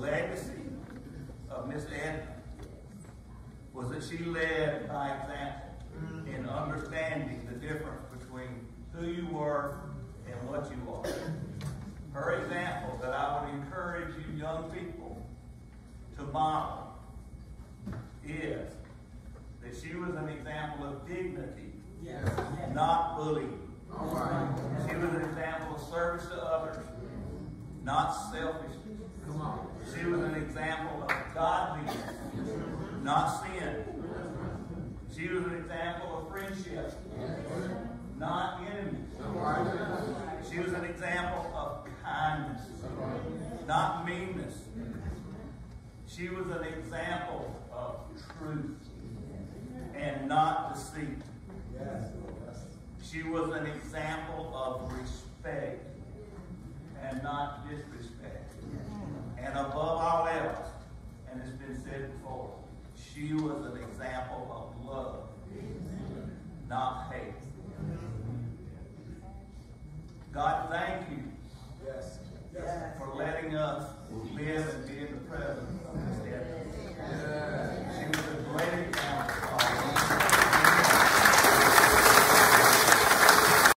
legacy of Miss Edna was that she led by example in understanding the difference between who you were and what you are. Her example that I would encourage you young people to model is that she was an example of dignity, not bullying. She was an example of service to others, not selfishness. She was an example of godliness, not sin. She was an example of friendship, not enemies. She was an example of kindness, not meanness. She was an example of truth and not deceit. She was an example of respect and not disrespect. And above